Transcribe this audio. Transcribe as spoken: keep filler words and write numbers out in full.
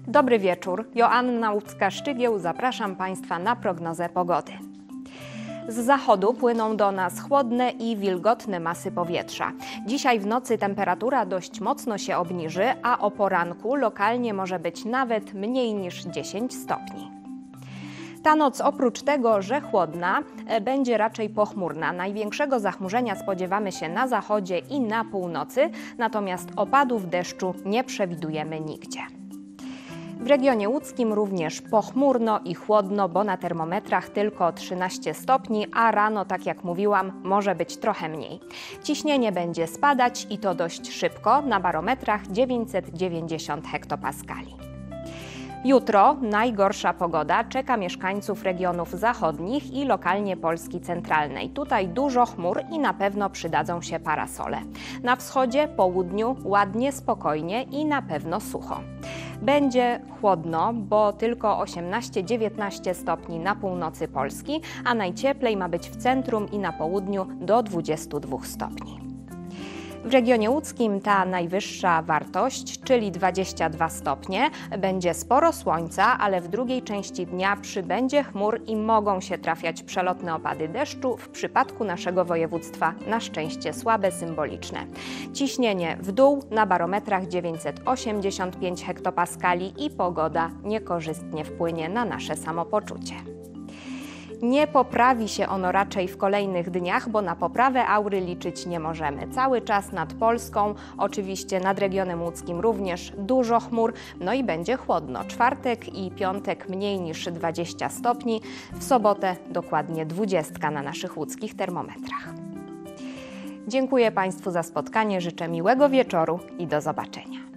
Dobry wieczór, Joanna Łupska-Szczygieł, zapraszam Państwa na prognozę pogody. Z zachodu płyną do nas chłodne i wilgotne masy powietrza. Dzisiaj w nocy temperatura dość mocno się obniży, a o poranku lokalnie może być nawet mniej niż dziesięć stopni. Ta noc oprócz tego, że chłodna, będzie raczej pochmurna. Największego zachmurzenia spodziewamy się na zachodzie i na północy, natomiast opadów deszczu nie przewidujemy nigdzie. W regionie łódzkim również pochmurno i chłodno, bo na termometrach tylko trzynaście stopni, a rano, tak jak mówiłam, może być trochę mniej. Ciśnienie będzie spadać i to dość szybko, na barometrach dziewięćset dziewięćdziesiąt hektopaskali. Jutro najgorsza pogoda czeka mieszkańców regionów zachodnich i lokalnie Polski centralnej. Tutaj dużo chmur i na pewno przydadzą się parasole. Na wschodzie, południu ładnie, spokojnie i na pewno sucho. Będzie chłodno, bo tylko osiemnaście dziewiętnaście stopni na północy Polski, a najcieplej ma być w centrum i na południu do dwudziestu dwóch stopni. W regionie łódzkim ta najwyższa wartość, czyli dwadzieścia dwa stopnie, będzie sporo słońca, ale w drugiej części dnia przybędzie chmur i mogą się trafiać przelotne opady deszczu, w przypadku naszego województwa na szczęście słabe, symboliczne. Ciśnienie w dół, na barometrach dziewięćset osiemdziesiąt pięć hektopaskali i pogoda niekorzystnie wpłynie na nasze samopoczucie. Nie poprawi się ono raczej w kolejnych dniach, bo na poprawę aury liczyć nie możemy. Cały czas nad Polską, oczywiście nad regionem łódzkim również dużo chmur, no i będzie chłodno. Czwartek i piątek mniej niż dwadzieścia stopni, w sobotę dokładnie dwadzieścia na naszych łódzkich termometrach. Dziękuję Państwu za spotkanie, życzę miłego wieczoru i do zobaczenia.